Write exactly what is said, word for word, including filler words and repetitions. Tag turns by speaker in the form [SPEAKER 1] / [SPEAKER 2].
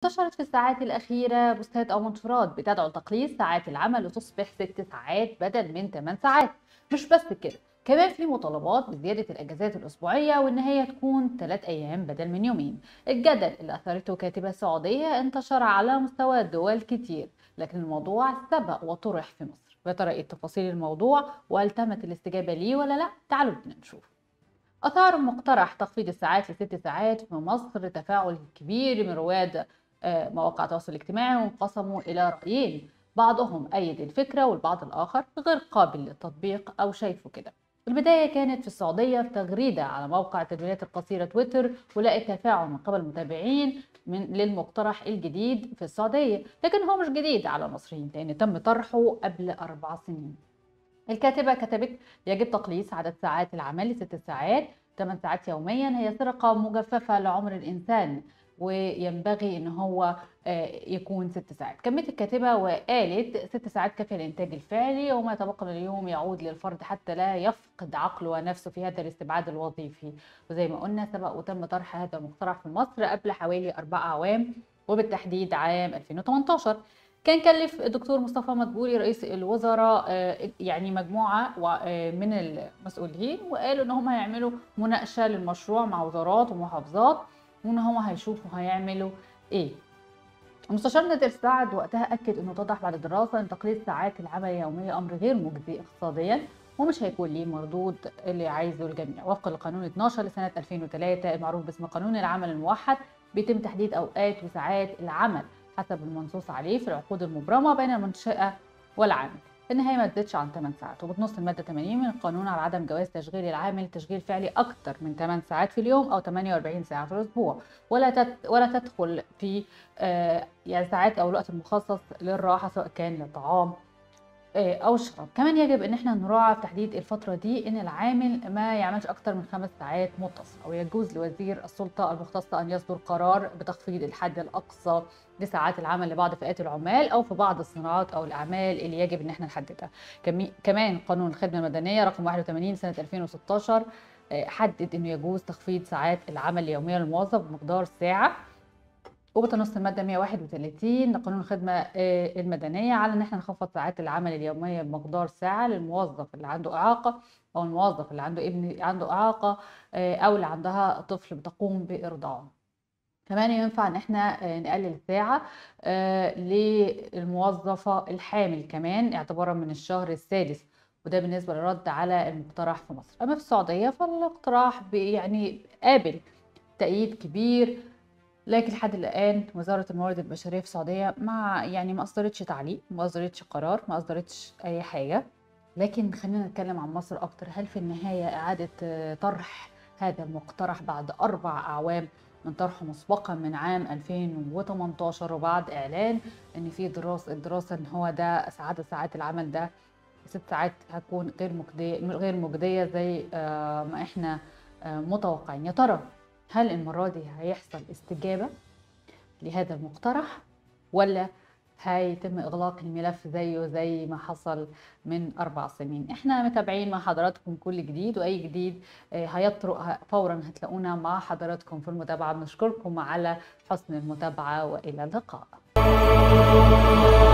[SPEAKER 1] انتشرت في الساعات الأخيرة بوستات أو منشورات بتدعو لتقليص ساعات العمل وتصبح ست ساعات بدل من ثمان ساعات. مش بس كده، كمان في مطالبات بزيادة الأجازات الأسبوعية وإن هي تكون ثلاث أيام بدل من يومين. الجدل اللي أثارته كاتبة سعودية انتشر على مستوى دول كتير، لكن الموضوع سبق وطرح في مصر. يا ترى إيه تفاصيل الموضوع وهل تمت الاستجابة ليه ولا لأ؟ تعالوا بينا نشوف. أثار مقترح تخفيض الساعات لست ساعات في مصر تفاعل كبير من رواد آه، مواقع التواصل الاجتماعي، وانقسموا إلى رأيين. بعضهم أيد الفكرة والبعض الآخر غير قابل للتطبيق أو شايفه كده. البداية كانت في السعودية في تغريدة على موقع التدوينات القصيرة تويتر، ولقت تفاعل من قبل المتابعين من للمقترح الجديد في السعودية، لكن هو مش جديد على المصريين لأن تم طرحه قبل أربع سنين. الكاتبة كتبت: يجب تقليص عدد ساعات العمل لست ساعات، ثمان ساعات يوميا هي سرقة مجففة لعمر الإنسان، وينبغي ان هو آه، يكون ست ساعات. كملت الكاتبة وقالت: ست ساعات كافية للإنتاج الفعلي، وما يتبقى من اليوم يعود للفرد حتى لا يفقد عقله ونفسه في هذا الاستبعاد الوظيفي. وزي ما قلنا سبق وتم طرح هذا المقترح في مصر قبل حوالي أربع أعوام، وبالتحديد عام ألفين وثمانية عشر. كان كلف الدكتور مصطفى مدبولي رئيس الوزراء آه، يعني مجموعة و- آه، من المسؤولين، وقالوا ان هم هيعملوا مناقشة للمشروع مع وزارات ومحافظات، وان هم هيشوفوا هيعملوا ايه. المستشار نادر سعد وقتها اكد انه اتضح بعد الدراسة ان تقليص ساعات العمل اليومية امر غير مجزي اقتصاديا، ومش هيكون ليه مردود اللي عايزه الجميع. وفقا لقانون اتناشر لسنة ألفين وثلاثة المعروف باسم قانون العمل الموحد، بيتم تحديد اوقات وساعات العمل حسب المنصوص عليه في العقود المبرمة بين المنشأة والعامل. في النهاية ما تزيدش عن ثمان ساعات. وبتنص المادة ثمانين من القانون على عدم جواز تشغيل العامل تشغيل فعلي أكثر من ثمان ساعات في اليوم أو ثمانية وأربعين ساعة في الأسبوع، ولا تت ولا تدخل في آه يعني ساعات أو الوقت المخصص للراحة سواء كان للطعام آه، او الشراب. كمان يجب ان احنا نراعي في تحديد الفتره دي ان العامل ما يعملش اكتر من خمس ساعات متصله، ويجوز لوزير السلطه المختصه ان يصدر قرار بتخفيض الحد الاقصى لساعات العمل لبعض فئات العمال او في بعض الصناعات او الاعمال اللي يجب ان احنا نحددها. كمي- كمان قانون الخدمه المدنيه رقم واحد وثمانين سنه ألفين وستاشر آه، حدد انه يجوز تخفيض ساعات العمل اليوميه للموظف بمقدار ساعه. وبتنص المادة مئة وواحد وثلاثين لقانون الخدمة آه، المدنية على ان احنا نخفض ساعات العمل اليومية بمقدار ساعة للموظف اللي عنده إعاقة، او الموظف اللي عنده ابن عنده إعاقة، آه، او اللي عندها طفل بتقوم بإرضاعه. كمان ينفع ان احنا آه، نقلل ساعة آه، للموظفة الحامل كمان اعتبارا من الشهر السادس، وده بالنسبة للرد على المقترح في مصر. اما في السعودية فالاقتراح بي- يعني قابل تأييد كبير، لكن لحد الآن وزارة الموارد البشرية في السعودية ما يعني ما أصدرتش تعليق، ما أصدرتش قرار، ما أصدرتش أي حاجة. لكن خلينا نتكلم عن مصر أكتر. هل في النهاية إعادة آه، طرح هذا المقترح بعد أربع أعوام من طرحه مسبقا من عام ألفين وثمانية عشر، وبعد إعلان إن في دراسة الدراسة إن هو ده عدد ساعات العمل ده ست ساعات هتكون غير مجدية غير مجدية زي آه، ما إحنا آه، متوقعين؟ يا ترى هل المرة دي هيحصل استجابة لهذا المقترح، ولا هيتم إغلاق الملف زيه زي ما حصل من أربع سنين؟ إحنا متابعين مع حضراتكم كل جديد، وأي جديد آه، هيطرق فورا هتلاقونا مع حضراتكم في المتابعة. بنشكركم على حسن المتابعة، وإلى اللقاء.